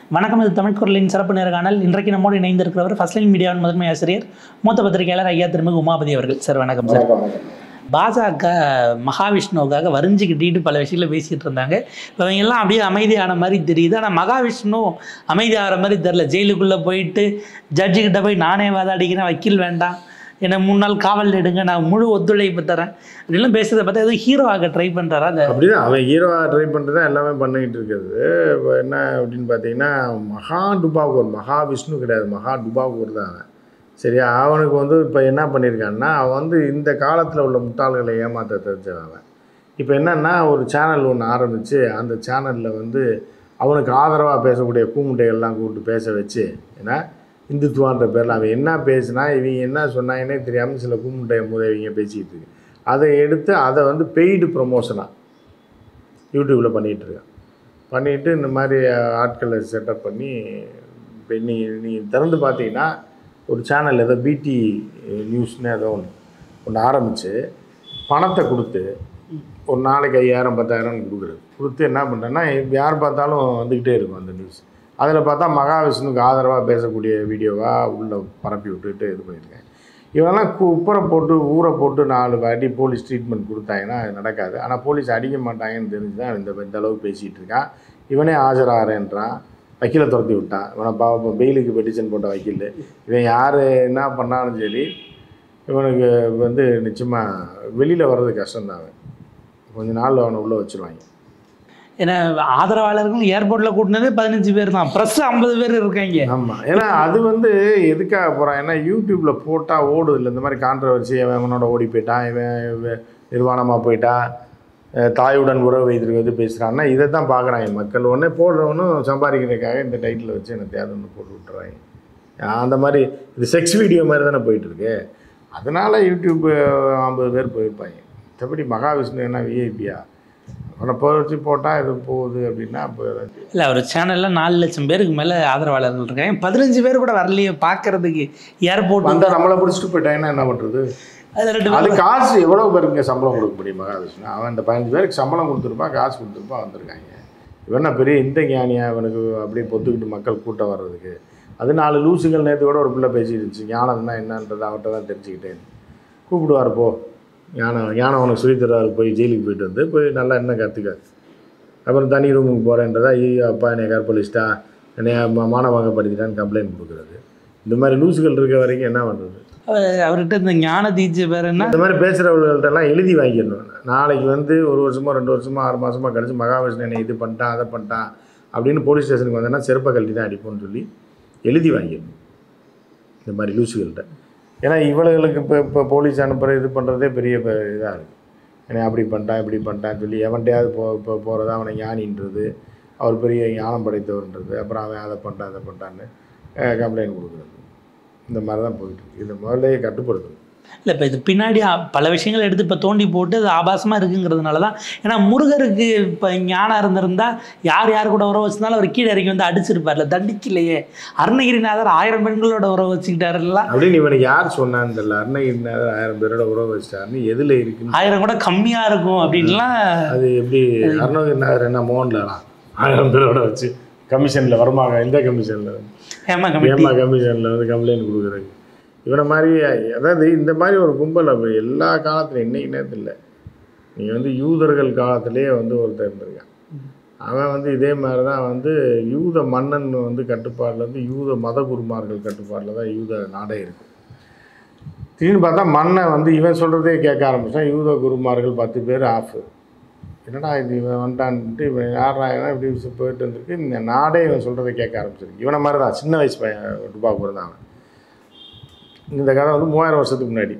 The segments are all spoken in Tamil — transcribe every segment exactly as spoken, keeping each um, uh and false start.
வணக்கம். இது தமிழ் குரலின் சிறப்பு நேர்காணல். இன்றைக்கு நம்மோடு இணைந்திருக்கிறவர் ஃபர்ஸ்ட் லைன் மீடியாவின் முதன்மை ஆசிரியர் மூத்த பத்திரிகையாளர் ஐயா திருமிகு உமாபதி அவர்கள். சார் வணக்கம் சார். பாஜக மகாவிஷ்ணுவுக்காக வரிஞ்சிக்கிட்டு பல விஷயங்களை பேசிகிட்டு இருந்தாங்க. இப்போ அவங்க எல்லாம் அப்படியே அமைதியான மாதிரி தெரியுது. ஆனால் மகாவிஷ்ணு அமைதியாகிற மாதிரி தெரில. ஜெயிலுக்குள்ளே போயிட்டு ஜட்ஜுக்கிட்ட போய் நானே வாதாடிக்கிறேன், வக்கீல் வேண்டாம், என்னை மூணு நாள் காவல் எடுங்க, நான் முழு ஒத்துழைப்பு தரேன் அப்படின்லாம் பேசுறதை பார்த்தா எதுவும் ஹீரோவாக ட்ரை பண்ணுறாரா? அந்த அப்படிதான் அவன் ஹீரோவாக ட்ரை பண்ணுறது தான் எல்லாமே பண்ணிக்கிட்டு இருக்கிறது. இப்போ என்ன அப்படின்னு பார்த்தீங்கன்னா, மகா டுபாகூர், மகாவிஷ்ணு கிடையாது, மகா டுபாகூர் தான் அவன். சரியா? அவனுக்கு வந்து இப்போ என்ன பண்ணியிருக்கான்னா, அவன் வந்து இந்த காலத்தில் உள்ள முட்டாள்களை ஏமாற்ற தெரிஞ்சவன். இப்போ என்னென்னா, ஒரு சேனல் ஒன்று ஆரம்பித்து அந்த சேனலில் வந்து அவனுக்கு ஆதரவாக பேசக்கூடிய கூமுட்டைகள்லாம் கூப்பிட்டு பேச வச்சு, ஏன்னா இந்துத்துவான்ற பேரில் அவன் என்ன பேசினா இவங்க என்ன சொன்னாங்கன்னே தெரியாமல் சில கூமுட்டைய முதவிங்க பேசிக்கிட்டு இருக்கு. அதை எடுத்து அதை வந்து பெய்டு ப்ரொமோஷனாக யூடியூப்பில் பண்ணிகிட்டு இருக்கான். பண்ணிவிட்டு இந்த மாதிரி ஆட்களை செட்டப் பண்ணி இப்போ நீ நீ திறந்து பார்த்தீங்கன்னா ஒரு சேனல் ஏதோ பிடி நியூஸ்னு ஏதோ ஒன்று ஒன்று ஆரம்பித்து பணத்தை கொடுத்து ஒரு நாளைக்கு ஐயாயிரம் பத்தாயிரம் கொடுக்குறது. கொடுத்து என்ன பண்ணுறேன்னா யார் பார்த்தாலும் வந்துக்கிட்டே இருக்கும் அந்த நியூஸ். அதில் பார்த்தா மகாவிஷ்ணுக்கு ஆதரவாக பேசக்கூடிய வீடியோவாக உள்ளே பரப்பி விட்டுட்டு இது பண்ணியிருக்கேன். இவெல்லாம் குப்பரை போட்டு ஊரை போட்டு நாலு வாட்டி போலீஸ் ட்ரீட்மெண்ட் கொடுத்தாங்கன்னா அது நடக்காது. ஆனால் போலீஸ் அடிக்க மாட்டாங்கன்னு தெரிஞ்சு தான் இந்த இந்த அளவுக்கு பேசிகிட்டு இருக்கான். இவனே ஆஜராகிறேன்றான், வக்கீலை துரத்தி விட்டான். இவனை பாவ பெயிலுக்கு பெட்டிஷன் போட்ட வக்கீல். இவன் யார் என்ன பண்ணாலும் சரி இவனுக்கு வந்து நிச்சயமாக வெளியில் வர்றது கஷ்டம்தான். அவன் கொஞ்ச நாள் அவனை உள்ளே வச்சுருவாங்க. ஏன்னா ஆதரவாளர்கள் ஏர்போர்ட்டில் கூட்டினதே பதினஞ்சு பேர் தான், ப்ரெஸ் ஐம்பது பேர் இருக்காங்க. ஆமாம், ஏன்னா அது வந்து எதுக்காக போகிறான், ஏன்னா யூடியூப்பில் போட்டால் ஓடுது இல்லை இந்த மாதிரி கான்ட்ரவர்சி. அவன் இவனோட ஓடி போயிட்டான், இவன் நிர்வாணமாக போயிட்டான், தாயுடன் உறவு வைத்திருக்கிறது பேசுகிறான்னா இதை தான் பார்க்குறாங்க மக்கள். உடனே போடுறவனும் சம்பாதிக்கிறதுக்காக இந்த டைட்டில் வச்சு எனக்கு தேவைன்னு போட்டு விட்டுறாங்க. அந்த மாதிரி இது செக்ஸ் வீடியோ மாதிரி தானே போயிட்டுருக்கு. அதனால் யூடியூப் ஐம்பது பேர் போயிருப்பாங்க. மற்றபடி மகாவிஷ்ணு என்ன விஐபியா அவனை போச்சு போட்டால் இது போகுது அப்படின்னா இப்போ இல்லை, ஒரு சேனலில் நாலு லட்சம் பேருக்கு மேலே ஆதரவாளர்கள் இருக்காங்க. பதினஞ்சு பேர் கூட வரலையே பார்க்கறதுக்கு. ஏர்போர்ட் வந்தால் நம்மளை பிடிச்சிட்டு போயிட்டாங்கன்னா என்ன பண்ணுறது? அது காசு எவ்வளோ பேருக்கு சம்பளம் கொடுக்க முடியும் மகாவிஷ்ணு? அவன் இந்த பதினஞ்சு பேருக்கு சம்பளம் கொடுத்துருப்பான், காசு கொடுத்துருப்பான், வந்திருக்காங்க. இவனா பெரிய இந்த ஞானியாக அவனுக்கு அப்படியே பொத்துக்கிட்டு மக்கள் கூட்டம் வர்றதுக்கு. அது நாலு லூசுகள் நேற்று கூட ஒரு பிள்ளை பேசிட்டு இருந்துச்சு. ஞானம் தான் என்னன்றது அவன்கிட்ட தான் தெரிஞ்சுக்கிட்டேன். கூப்பிடுவார் போ, ஞானம் ஞானம் அவனுக்கு சொல்லித்தராரு, போய் ஜெயிலுக்கு போயிட்டு வந்து போய் நல்லா என்ன கற்றுக்க. அப்புறம் தனி ரூமுக்கு போகிறேன்றதா ஐயோ அப்பா என்னை கற்பழிச்சிட்டா, என்னை மானவாங்கப்படுத்திட்டான்னு கம்ப்ளைண்ட் கொடுக்குறது. இந்த மாதிரி லூசுகள் இருக்க வரைக்கும் என்ன பண்ணுறது? அவர்கிட்ட இந்த ஞான தீட்சை பேர் என்ன, இந்த மாதிரி பேசுகிறவர்கள்ட்டெல்லாம் எழுதி வாங்கிடணும். நாளைக்கு வந்து ஒரு வருஷமோ ரெண்டு வருஷமோ ஆறு மாதமாக கழிச்சு மகாவிஷ்ணு என்னை இது பண்ணிட்டான் அதை பண்ணிட்டான் அப்படின்னு போலீஸ் ஸ்டேஷனுக்கு வந்தேன்னா செருப்பை கழட்டி தான் அடிப்போன்னு சொல்லி எழுதி வாங்கிடணும் இந்த மாதிரி லூசுகள்கிட்ட. ஏன்னா இவளுகளுக்கு இப்போ இப்போ போலீஸ் அனுப்புகிற இது பண்ணுறதே பெரிய இதாக இருக்குது. ஏன்னா அப்படி பண்ணிட்டான் இப்படி பண்ணிட்டான்னு சொல்லி எவன்ட்டையாவது போ இப்போ போகிறது அவனை ஞானின்றது, அவர் பெரிய ஞானம் படைத்தவர்ன்றது, அப்புறம் அவன் அதை பண்ணிட்டான் அதை பண்ணிட்டான்னு கம்ப்ளைண்ட் கொடுக்குறது. இந்த மாதிரி தான் போயிட்டுருக்கு. இதை முதல்ல கட்டுப்படுத்தணும். இல்லை, இப்போ இது பின்னாடி பல விஷயங்கள் எடுத்து இப்போ தோண்டி போட்டு அது ஆபாசமாக இருக்குங்கிறதுனால தான். ஏன்னா முருகருக்கு இப்போ ஞானம் இருந்திருந்தால் யார் யார் கூட உறவு வச்சிருந்தாலும் அவர் கீழே இறங்கி வந்து அடிச்சிருப்பார்ல, தண்டிக்கலையே. அருணகிரிநாதர் ஆயிரம் பெண்களோட உறவு வச்சுக்கிட்டாருல அப்படின்னு இவனுக்கு யார் சொன்னான்னு தெரியல. அருணகிரிநாதர் ஆயிரம் பேரோட உறவு வச்சிட்டாருன்னு எதில் இருக்குன்னு, ஆயிரம் கூட கம்மியாக இருக்கும் அப்படின்லாம். அது எப்படி அருணகிரிநாதர் என்ன மோகன்லாம் ஆயிரம் பேரோட வச்சு கமிஷனில் வருமாங்க, எந்த கமிஷனில் ஏமா ஏமா கமிஷனில் வந்து கம்ப்ளைண்ட் கொடுக்குறது இவனை மாதிரி. அதாவது இந்த மாதிரி ஒரு கும்பல் அப்போ எல்லா காலத்துலையும் இன்றைக்கி நேரத்தில் இல்லை. நீங்கள் வந்து யூதர்கள் காலத்திலேயே வந்து ஒருத்தர் இருந்திருக்கான். அவன் வந்து இதே மாதிரி தான் வந்து யூத மன்னன் வந்து கட்டுப்பாடில் வந்து யூத மத குருமார்கள் கட்டுப்பாடில் தான் யூத நாடே இருக்குது. திடீர்னு பார்த்தா மண்ணை வந்து இவன் சொல்கிறதே கேட்க ஆரம்பித்தான். யூத குருமார்கள் பத்து பேர் ஆஃபு. என்னடா இது இவன் வந்துட்டான்ட்டு இவன் யாரானா இப்படி போயிட்டு வந்துருக்கு. இந்த நாடே இவன் சொல்கிறத கேட்க ஆரம்பிச்சிருக்கு. இவனை மாதிரி தான் சின்ன வயசு பையன் டுபாக்கூர் தான் அவன். இந்த கதை வந்து மூவாயிரம் வருஷத்துக்கு முன்னாடி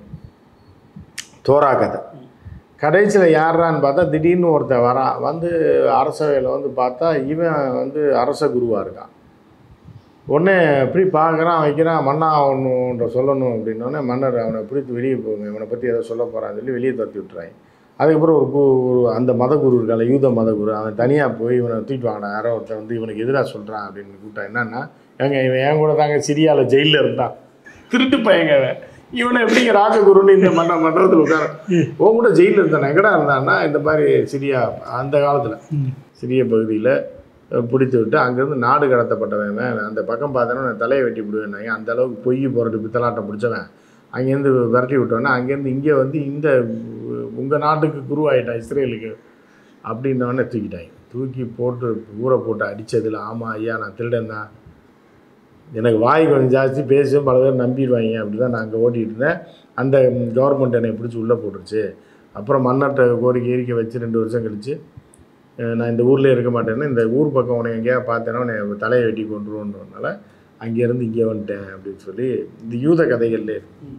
தோரா கதை. கடைசியில் யாரான்னு பார்த்தா திடீர்னு ஒருத்தன் வரான். வந்து அரசவையில் வந்து பார்த்தா இவன் வந்து அரச குருவாக இருக்கான். உடனே எப்படி பார்க்குறான் வைக்கிறான். மன்னா ஒன்று சொல்லணும் அப்படின்னோடனே மன்னர் அவனை பிடித்து வெளியே போங்க, இவனை பற்றி ஏதோ சொல்ல போகிறான்னு சொல்லி வெளியே துரத்தி விட்டுறாங்க. அதுக்கப்புறம் ஒரு கு ஒரு அந்த மதகுரு இருக்கால யூத மதகுரு, அவன் தனியாக போய் இவனை தூக்கிட்டு வாங்கினான். யாரோ ஒருத்தன் வந்து இவனுக்கு எதிராக சொல்கிறான் அப்படின்னு கூப்பிட்டான். என்னன்னா ஏங்க இவன் என் கூட தாங்க சிரியாவில் ஜெயிலில் இருந்தான், திருட்டு பையங்க அவன், இவனை எப்படிங்க ராஜகுருன்னு இந்த மண்ட மண்டலத்தில் உட்கார உன் கூட ஜெயிலில் இருந்தான் எங்கடா இருந்தான்னா இந்த மாதிரி சிரியா அந்த காலத்தில் சிறிய பகுதியில் பிடித்து விட்டு அங்கேருந்து நாடு கடத்தப்பட்டவன் அந்த பக்கம் பார்த்தோன்னா நான் தலையை வெட்டி விடுவேன்னாங்க. அந்த அளவுக்கு பொய் புரட்டு பித்தலாட்டம் பிடிச்சவன் அங்கேருந்து விரட்டி விட்டோன்னா அங்கேருந்து இங்கே வந்து இந்த உங்கள் நாட்டுக்கு குருவாயிட்டான் இஸ்ரேலுக்கு அப்படின்னோடனே தூக்கிட்டாங்க. தூக்கி போட்டு ஊரை போட்டு அடித்ததில் ஆமாம் ஐயா நான் திருடன் தான், எனக்கு வாய் கொஞ்சம் ஜாஸ்தி பேசும் பல பேர் நம்பிடுவாங்க அப்படி தான் நான் அங்கே ஓட்டிகிட்டு இருந்தேன். அந்த கவர்மெண்ட் என்னை பிடிச்சி உள்ளே போட்டுருச்சு. அப்புறம் மன்னர்கிட்ட கோரிக்கை ஏறிக்கை வச்சு ரெண்டு வருஷம் கழித்து நான் இந்த ஊரில் இருக்க மாட்டேன்னு இந்த ஊர் பக்கம் உன்னை எங்கேயா பார்த்தேன்னா உன்னை தலையை வெட்டி கொண்டுருவோன்றதுனால அங்கேருந்து இங்கே வந்துட்டேன் அப்படின்னு சொல்லி இந்த யூத கதைகள்லே இருக்கு.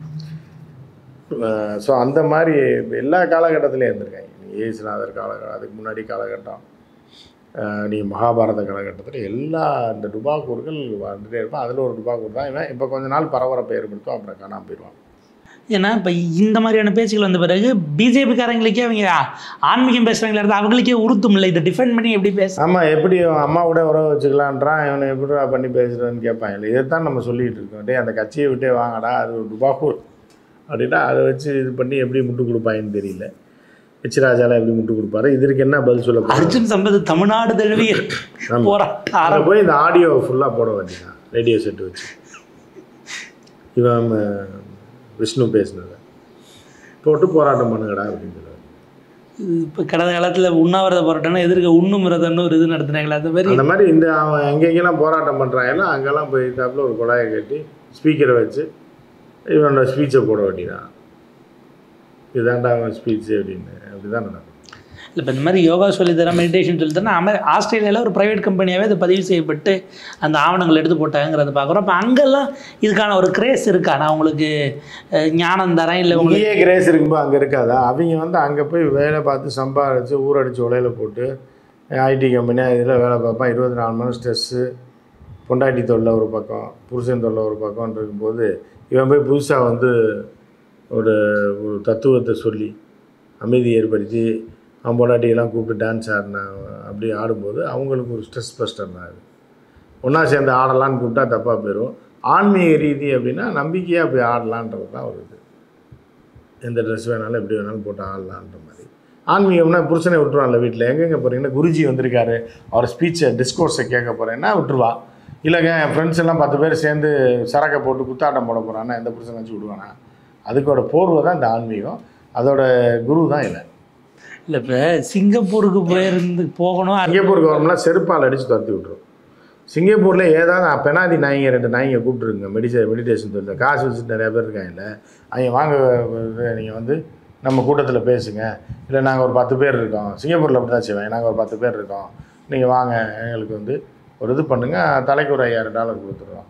ஸோ அந்த மாதிரி எல்லா காலகட்டத்திலையும் இருந்திருக்காங்க. நீங்கள் ஏசுநாதர் காலகட்டம், அதுக்கு முன்னாடி காலகட்டம், நீ மகாபாரத காலகட்டத்தில் எல்லா இந்த டுபாக்கூர்கள் வந்துகிட்டே இருப்பான். அதில் ஒரு டுபாக்கூர் தான் இவன். இப்போ கொஞ்ச நாள் பரபரப்பை ஏற்படுத்தும், அப்புறம் காணாமல் போயிடுவான். ஏன்னா இப்போ இந்த மாதிரியான பேச்சுகள் வந்த பிறகு பிஜேபிக்காரங்களுக்கே அவங்க ஆன்மீகம் பேசுகிறாங்களா இருந்தால் அவங்களுக்கே உறுத்தும் இல்லை, இதை டிஃபெண்ட் பண்ணி எப்படி பேச. ஆமாம், எப்படி அம்மாவோட உறவு வச்சுக்கலான்றான், இவனை எப்படி பண்ணி பேசுகிறேன்னு கேட்பாங்க. இல்லை இதைத்தான் நம்ம சொல்லிகிட்டு இருக்கோம். டே அந்த கட்சியை விட்டே வாங்கடா, அது ஒரு டுபாக்கூர் அப்படின்னா அதை வச்சு இது பண்ணி எப்படி முட்டு கொடுப்பாங்கன்னு தெரியல. எச் ராஜாலாம் எப்படி முட்டு கொடுப்பாரு, இதற்கு என்ன பதில் சொல்ல போகிறோம்? அர்ஜுன் சம்பத் தமிழ்நாடு தழுவிய போராட்டம் போய் இந்த ஆடியோ ஃபுல்லாக போட வேண்டியதான், ரேடியோ செட்டு வச்சு இவன் விஷ்ணு பேசினதை போட்டு போராட்டம் பண்ணுங்கடா அப்படின்னு சொல்லுவார். இப்போ கடந்த காலத்தில் உண்ணாவிரத போராட்டம்னா எதிர்க்க உண்ணும் விரதம்னு ஒரு இது நடத்துனாங்களா, அந்த மாதிரி அந்த மாதிரி இந்த அவன் எங்கெங்கெல்லாம் போராட்டம் பண்ணுறாங்களோ அங்கெல்லாம் போய் தாப்பில் ஒரு குழாயை கட்டி ஸ்பீக்கரை வச்சு இவனோட ஸ்பீச்சை போட வேண்டியதான். இதுதான்டா அவன் ஸ்பீச்சு அப்படின்னு அப்படி தான் நடக்கும். இல்லை இப்போ இந்த மாதிரி யோகா சொல்லித்தரேன், மெடிடேஷன் சொல்லித்தரேன், அமெ ஆஸ்திரேலியாவில் ஒரு ப்ரைவேட் கம்பெனியாகவே அது பதிவு செய்யப்பட்டு அந்த ஆவணங்கள் எடுத்து போட்டாங்கிறத பார்க்குறோம். அப்போ அங்கெல்லாம் இதுக்கான ஒரு கிரேஸ் இருக்கா? நான் உங்களுக்கு ஞானம் தரேன் இல்லை உங்களுக்கே கிரேஸ் இருக்கும்போது அங்கே இருக்காதா? அவங்க வந்து அங்கே போய் வேலை பார்த்து சம்பாதிச்சு ஊரடிச்சு உலையில் போட்டு ஐடி கம்பெனியாக இதில் வேலை பார்ப்பான். இருபத்தி நாலு மணி ஸ்ட்ரெஸ்ஸு, பொண்டாட்டி தொல்லை ஒரு பக்கம், புருஷன் தொல்லை ஒரு பக்கம் இருக்கும்போது இவன் போய் புதுசாக வந்து ஒரு ஒரு தத்துவத்தை சொல்லி அமைதி ஏற்படுத்தி அவன் பொண்டாட்டியெல்லாம் கூப்பிட்டு டான்ஸ் ஆடினா அப்படி ஆடும்போது அவங்களுக்கு ஒரு ஸ்ட்ரெஸ் பஸ்டர் தான். அது ஒன்றா சேர்ந்து ஆடலான்னு கூப்பிட்டா தப்பாக போயிடும். ஆன்மீக ரீதி அப்படின்னா நம்பிக்கையாக போய் ஆடலான்றது தான் ஒரு இது. எந்த ட்ரெஸ் வேணாலும் எப்படி வேணாலும் போட்டு ஆடலான்ற மாதிரி. ஆன்மீகம்னா புருஷனை விட்டுருவான்ல வீட்டில், எங்கெங்கே போகிறீங்கன்னா குருஜி வந்திருக்காரு அவர் ஸ்பீச்சை டிஸ்கோர்ஸை கேட்க போகிறேன்னா விட்டுருவா. இல்லைங்க என் ஃப்ரெண்ட்ஸ் எல்லாம் பத்து பேர் சேர்ந்து சரக்கை போட்டு குத்தாட்டம் போட போகிறான்னா எந்த புருஷனை வச்சு விடுவானா? அதுக்கோட போர்வை தான் இந்த ஆன்மீகம், அதோட குரு தான் இல்லை. இல்லை இப்போ சிங்கப்பூருக்கு போயிருந்து போகணும், சிங்கப்பூர் கவர்மெண்ட்லாம் செருப்பால் அடித்து துரத்தி விட்டுரும். சிங்கப்பூரில் ஏதாவது பெனாதி நாய்ங்க ரெண்டு நாய்ங்க கூப்பிட்டுருங்க மெடிசே மெடிடேஷன் தொழில் காசு வச்சுட்டு நிறையா பேர் இருக்காங்கல்ல, அவங்க வாங்க நீங்கள் வந்து நம்ம கூட்டத்தில் பேசுங்க, இல்லை நாங்கள் ஒரு பத்து பேர் இருக்கோம், சிங்கப்பூரில் அப்படி தான் செய்வேன், நாங்கள் ஒரு பத்து பேர் இருக்கோம், நீங்கள் வாங்க எங்களுக்கு வந்து ஒரு இது பண்ணுங்கள், தலைக்கு ஒரு ஐயாயிரம் டாலர் கொடுத்துருவோம்,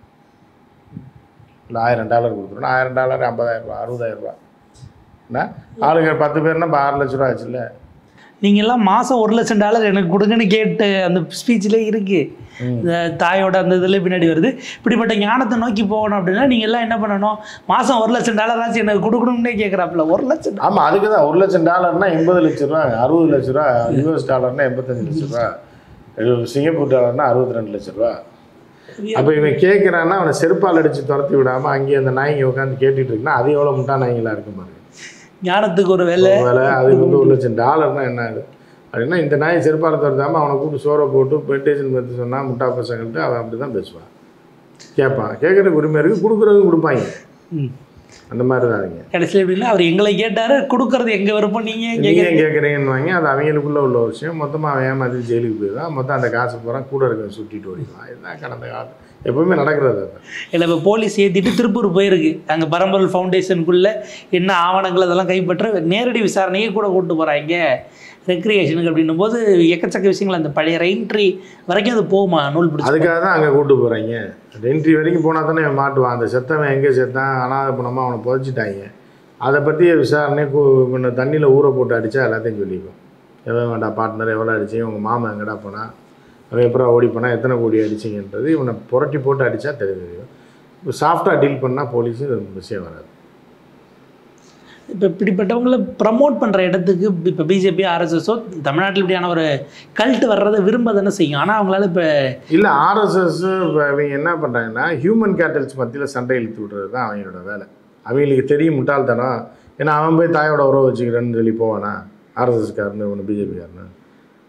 இல்லை ஆயிரம் டாலர் கொடுத்துருவோம், ஆயிரம் டாலர் ஐம்பதாயிரரூபா அறுபதாயிரரூபா என்ன ஆளுங்க பத்து பேர்னா இப்போ ஆறு லட்ச ரூபா ஆச்சு. இல்லை நீங்கள்லாம் மாதம் ஒரு லட்சம் டாலர் எனக்கு கொடுங்கன்னு கேட்டு அந்த ஸ்பீச்சிலே இருக்குது. இந்த தாயோட அந்த இதில் பின்னாடி வருது. இப்படிப்பட்ட ஞானத்தை நோக்கி போகணும் அப்படின்னா நீங்கள் எல்லாம் என்ன பண்ணணும்? மாதம் ஒரு லட்சம் டாலர் ஆச்சு எனக்கு கொடுக்கணும்னே கேட்குறாப்புல. ஒரு லட்சம் ஆமாம், அதுக்கு தான் ஒரு லட்சம் டாலர்னா எண்பது லட்ச ரூபா, அறுபது லட்ச ரூபா, யூஎஸ் டாலர்னா எண்பத்தஞ்சு லட்ச ரூபா, சிங்கப்பூர் டாலர்னா அறுபத்தி ரெண்டு லட்ச ரூபா. அப்போ இவன் கேட்குறான்னா அவனை செருப்பால் அடித்து துரத்தி விடாமல் அங்கேயே அந்த நாய்ங்க உட்காந்து கேட்டுட்டு இருக்குன்னா அது எவ்வளோ முட்டா நாய்ங்களாக இருக்கும் பாருங்க. ஞானத்துக்கு ஒரு வேலை வேலை அதுக்கு வந்து ஒரு லட்சம் டாலர்னா என்ன ஆகுது அப்படின்னா இந்த நாய் செருப்பால் துரத்தாமல் அவனை கூப்பிட்டு சோறை போட்டு மெடிடேஷன் பற்றி சொன்னால் முட்டா பசங்கள்ட்டு அவன் அப்படி தான் பேசுவான், கேட்பான். கேட்குறதுக்கு உரிமை இருக்குது, கொடுக்குறதும் கொடுப்பாங்க. அந்த மாதிரி தான் அவங்க கடைசியில் எப்படின்னா அவர் எங்களை கேட்டார், கொடுக்குறது எங்கே விருப்பம், நீங்கள் நீங்கள் கேட்குறீங்கன்னு வாங்கி அது அவங்களுக்குள்ளே உள்ள ஒரு விஷயம். மொத்தமாக அவன் ஏமாற்றி ஜெயிலுக்கு போயிடுவான், மொத்தம் அந்த காசு போகிறான், கூட இருக்க சுட்டிட்டு ஓடிடுவான். இதுதான் கடந்த காலம் எப்பவுமே நடக்கிறது. அது இல்லை இப்போ போலீஸ் ஏற்றிட்டு திருப்பூர் போயிருக்கு, அங்கே பரம்பொருள் ஃபவுண்டேஷனுக்குள்ளே என்ன ஆவணங்கள் அதெல்லாம் கைப்பற்ற நேரடி விசாரணையே கூட கூப்பிட்டு போகிறாங்க ரெக்ரியேஷனுக்கு. அப்படின்னும் போது எக்கச்சக்க விஷயங்கள் அந்த பழைய ரெயின்ட்ரி வரைக்கும் அது போகுமா நூல் பிடிச்சி? அதுக்காக தான் அங்கே கூப்பிட்டு போகிறாங்க. ரெயின்ட்ரி வரைக்கும் போனால் தானே மாட்டுவான். அந்த செத்தவன் எங்கே செத்தான், அனாதை பணமாக அவனை புதைச்சிட்டாங்க, அதை பற்றிய விசாரணை கொஞ்சம் தண்ணியில் ஊற போட்டு அடித்தா எல்லாத்தையும் சொல்லிக்கும். எவ்வளோ வேண்டாம் பார்ட்னர் எவ்வளோ அடிச்சிங்க, உங்கள் மாமா எங்கடா போனால், அவன் எப்போ ஓடி போனால், எத்தனை கோடி அடிச்சிங்கன்றது இவனை புரட்டி போட்டு அடித்தா தெரியும். இப்போ சாஃப்டாக டீல் பண்ணால் போலீஸு விஷயம் வராது. இப்போ இப்படிப்பட்டவங்களை ப்ரமோட் பண்ணுற இடத்துக்கு இப்போ பிஜேபி ஆர்எஸ்எஸோ தமிழ்நாட்டில் இப்படியான ஒரு கல்ட்டு வர்றதை விரும்ப தானே செய்யும். ஆனால் அவங்களால இப்போ இல்லை ஆர்எஸ்எஸ் இப்போ அவங்க என்ன பண்ணுறாங்கன்னா ஹியூமன் கேட்டல்ஸ் மத்தியில் சண்டை இழுத்து விடுறது தான் அவங்களோட வேலை. அவங்களுக்கு தெரியும் முட்டாள்தனம். ஏன்னா அவன் போய் தாயோட உறவு வச்சுக்கிறேன்னு சொல்லி போவானா ஆர்எஸ்எஸ்காரனு ஒன்று பிஜேபிக்காரனு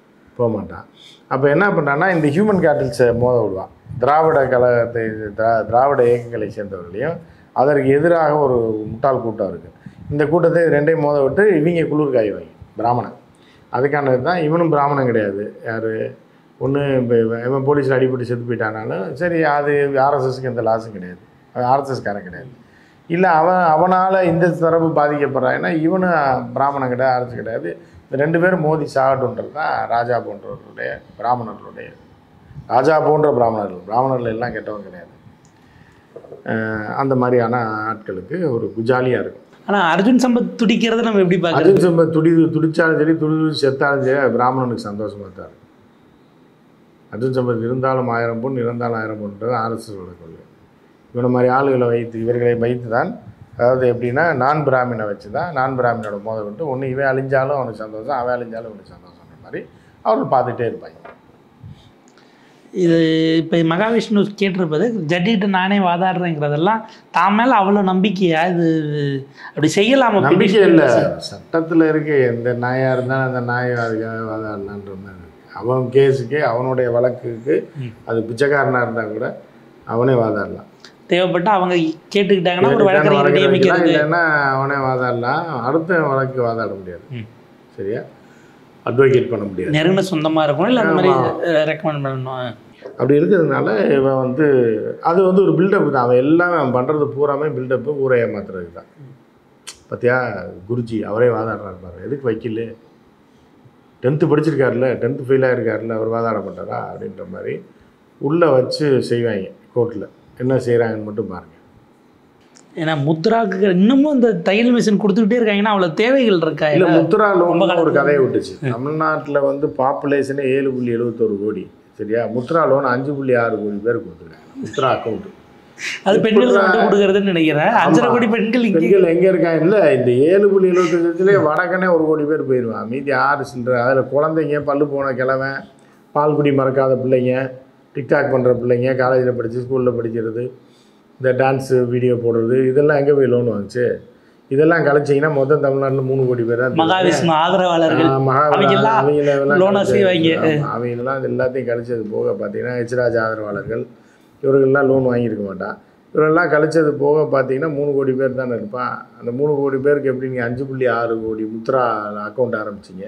போக மாட்டான். அப்போ என்ன பண்ணுறான்னா இந்த ஹியூமன் கேபிட்டல்ஸை மோத விடுவான். திராவிட கழகத்தை திரா திராவிட இயக்கங்களை சேர்ந்தவர்களையும் அதற்கு எதிராக ஒரு முட்டாள் கூட்டம் இருக்குது. இந்த கூட்டத்தை ரெண்டையும் மோத விட்டு இவங்க குளிர் காய்வாங்க பிராமணன். அதுக்கானது தான். இவனும் பிராமணன் கிடையாது. யார் ஒன்று இப்போ இவன் போலீஸில் அடிபட்டு செத்து போயிட்டானாலும் சரி, அது ஆர்எஸ்எஸ்க்கு எந்த லாஸும் கிடையாது, அது ஆர்எஸ்எஸ்காரன் கிடையாது. இல்லை அவன் அவனால் இந்த தரப்பு பாதிக்கப்படுறான்னா இவனும் பிராமணன் கிடையாது, அரசு கிடையாது. இந்த ரெண்டு பேரும் மோதி சாகட்டுன்றது தான் ராஜா போன்றவர்களுடைய பிராமணர்களுடைய. ராஜா போன்ற பிராமணர்கள், பிராமணர்கள் எல்லாம் கெட்டவங்க கிடையாது. அந்த மாதிரியான ஆட்களுக்கு ஒரு குஜாலியாக இருக்கும். ஆனால் அர்ஜுன் சம்பத் துடிக்கிறத நம்ம எப்படி பார்க்கலாம்? அர்ஜுன் சம்பத் துடி துடித்தாலும் சரி, துடி செத்தாலும் சரி, பிராமணனுக்கு சந்தோஷமாக தான் இருக்கும். அர்ஜுன் சம்பத் இருந்தாலும் ஆயிரம் பொன், இருந்தாலும் ஆயிரம் பொன்றது ஆர்எஸ்எஸோட கொள்கை. இவனை மாதிரி ஆளுகளை வைத்து இவர்களை வைத்து தான், அதாவது எப்படின்னா நான் பிராமினை வச்சு தான் நான் பிராமினோட மோத விட்டு ஒன்று இவன் அழிஞ்சாலும் அவனுக்கு சந்தோஷம், அவன் அழிஞ்சாலும் அவனுக்கு சந்தோஷம்ன்ற மாதிரி அவர்கள் பார்த்துட்டே இருப்பாங்க. இது இப்போ மகாவிஷ்ணு கேட்டிருப்பது ஜட்ஜிகிட்ட நானே வாதாடுறேங்கிறதெல்லாம் தான் மேலே அவ்வளோ நம்பிக்கையா? இது அப்படி செய்யலாமா? நம்பிக்கை இல்லை, சட்டத்தில் இருக்கு. எந்த நாயாக இருந்தாலும் அந்த நாயை அதுக்காக வாதாடலான்ற மாதிரி. அவன் கேஸுக்கு அவனுடைய வழக்குக்கு அது பிச்சைக்காரனாக இருந்தால் கூட அவனே வாதாடலாம். தேவைப்பட்ட அவங்க கேட்டுக்கிட்டாங்கன்னா ஒரு வழக்கறிஞர் நியமிக்கிறது, இல்லைன்னா அவனே வாதாடலாம். அடுத்த வழக்கு வாதாட முடியாது. சரியா? அட்வொகேட் பண்ண முடியாது. நெருங்கின சொந்தமாக இருக்கணும், இல்லை அந்த மாதிரி ரெக்கமெண்ட் பண்ணணும். அப்படி இருக்கிறதுனால இவன் வந்து அது வந்து ஒரு பில்டப் தான். அவன் எல்லாமே அவன் பண்ணுறது பூராமே பில்டப்பு, ஊரை ஏமாத்துறதுக்கு தான். பார்த்தியா குருஜி அவரே வாதாடுறாரு பாரு. எதுக்கு வைக்கல? டென்த்து படிச்சிருக்காருல, டென்த்து ஃபெயிலாக இருக்காருல்ல, அவர் வாதாட மாட்டாரா அப்படின்ற மாதிரி உள்ளே வச்சு செய்வாங்க கோர்ட்டில். என்ன செய்கிறாங்கன்னு மட்டும் பாருங்கள். ஏன்னா முத்ராக்கு இன்னமும் இந்த தையல் மிஷின் கொடுத்துக்கிட்டே இருக்காங்கன்னா அவ்வளோ தேவைகள் இருக்கா? இல்லை, முத்ரா லோன் ஒரு கதையை விட்டுச்சு. தமிழ்நாட்டில் வந்து பாப்புலேஷனே ஏழு புள்ளி எழுபத்தோரு கோடி. சரியா? முத்ரா லோன் அஞ்சு புள்ளி ஆறு கோடி பேர் கொடுத்துருக்காங்க. முத்ரா அக்கௌண்ட் அது பெண்கள் கொடுக்குறதுன்னு நினைக்கிறேன். அஞ்சரை கோடி பெண்கள் பெண்கள் எங்கே இருக்காங்க? இல்லை, இந்த ஏழு புள்ளி எழுபத்தஞ்சுலேயே வடக்கனே ஒரு கோடி பேர் போயிடுவான். மீதி ஆறு சில்லற. அதில் குழந்தைங்க, பல்லு போன கிழவன், பால்குடி மறக்காத பிள்ளைங்க, டிக்டாக் பண்ணுற பிள்ளைங்க, காலேஜில் படித்து ஸ்கூலில் படிக்கிறது, இந்த டான்ஸு வீடியோ போடுறது, இதெல்லாம் எங்கே போய் லோன் வாங்குச்சு? இதெல்லாம் கழிச்சிங்கன்னா மொத்தம் தமிழ்நாட்டில் மூணு கோடி பேர் தான். மகாவிஷ்ணு ஆதரவாளர்கள் அவங்களெல்லாம் அவங்களெல்லாம் அது எல்லாத்தையும் கழிச்சது போக பார்த்தீங்கன்னா ஹெச்ராஜ் ஆதரவாளர்கள் இவர்கள்லாம் லோன் வாங்கியிருக்க மாட்டான். இவரெல்லாம் கழிச்சது போக பார்த்தீங்கன்னா மூணு கோடி பேர் தானே இருப்பான். அந்த மூணு கோடி பேருக்கு எப்படி நீங்கள் அஞ்சு புள்ளி ஆறு கோடி முத்ரா அக்கௌண்ட் ஆரம்பிச்சிங்க?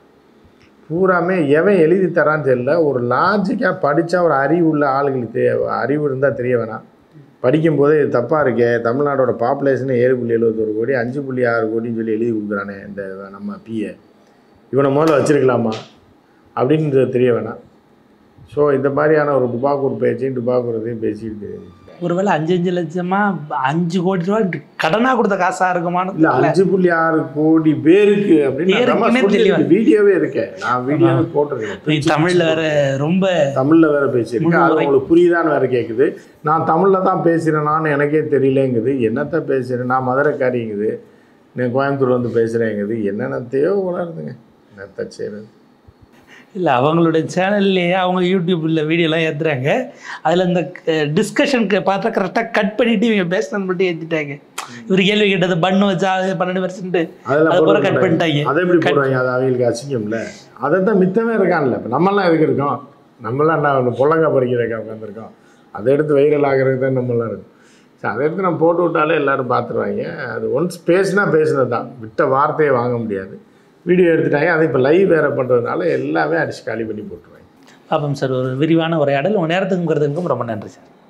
பூராமே எவன் எழுதி தரான்னு தெரியல. ஒரு லாஜிக்காக படித்தா ஒரு அறிவு உள்ள ஆளுங்களுக்கு தே அறிவு இருந்தால் தெரிய வேணாம். படிக்கும்போதே இது தப்பாக இருக்கே, தமிழ்நாடோட பாப்புலேஷனே ஏழு புள்ளி எழுபத்தொரு கோடி, அஞ்சு புள்ளி ஆறு கோடின்னு சொல்லி எழுதி கொடுக்குறானே இந்த நம்ம பிஏ, இவனை முதல்ல வச்சுருக்கலாமா அப்படின்னு தெரிய வேணாம். ஸோ இந்த மாதிரியான ஒரு டுபாக்கூர் பேச்சையும் டுபாக்கூரத்தையும் பேசிட்டு ஒருவேளை அஞ்சு அஞ்சு லட்சமா அஞ்சு கோடி ரூபாய் கடனாக கொடுத்த காசாக இருக்குமான்னு இல்லை. அஞ்சு புள்ளி ஆறு கோடி பேருக்கு அப்படின்னு வீடியோவே இருக்கேன். நான் வீடியோவே போட்டிருக்கேன். தமிழில் வேற ரொம்ப தமிழில் வேற பேசியிருக்கேன். அது உங்களுக்கு புரியுதான்னு வேற கேட்குது. நான் தமிழில் தான் பேசுகிறேன்னான்னு எனக்கே தெரியலேங்குது. என்னத்தை பேசுகிறேன்? நான் மதுரைக்காரிங்குது, நான் கோயம்புத்தூர் வந்து பேசுகிறேங்குது. என்னென்னத்தையோ வளருதுங்க. என்னத்தை செய்கிறது? இல்லை, அவங்களுடைய சேனல்லையே அவங்க யூடியூப்பில் வீடியோலாம் ஏற்றுறாங்க. அதில் இந்த டிஸ்கஷனுக்கு பார்த்தா கரெக்டாக கட் பண்ணிவிட்டு இவங்க பேசணும்னு மட்டும் ஏற்றிட்டாங்க. இவர் கேள்வி கேட்டது பண்ணு வச்சா பன்னெண்டு பர்சன்ட் அதெல்லாம் கட் பண்ணிட்டாங்க. அதை எப்படி போடுறாங்க? அது அவங்களுக்கு அசிங்கம்ல. அதை தான் மித்தமே இருக்கான்ல. இப்போ நம்மளாம் எதுக்கு இருக்கோம்? நம்மளாம் என்ன பொள்ளங்கா பறிக்கிறக்க உட்காந்துருக்கோம். அதை எடுத்து வைரல் ஆகிறது தான் நம்மளாம் இருக்கும். ஸோ அதை எடுத்து நம்ம போட்டு விட்டாலே எல்லோரும் பார்த்துருவாங்க. அது ஒன்ஸ் பேசுனா பேசுனது தான், விட்ட வார்த்தையை வாங்க முடியாது. வீடியோ எடுத்துட்டாங்க, அதை இப்போ லைவ் வேறு பண்ணுறதுனால எல்லாமே அடிச்சு காலி பண்ணி போட்டுருவாங்க. பாப்போம் சார், ஒரு விரிவான உரையாடல் உங்கள் நேரத்துக்குங்கிறதுக்கும் ரொம்ப நன்றி சார்.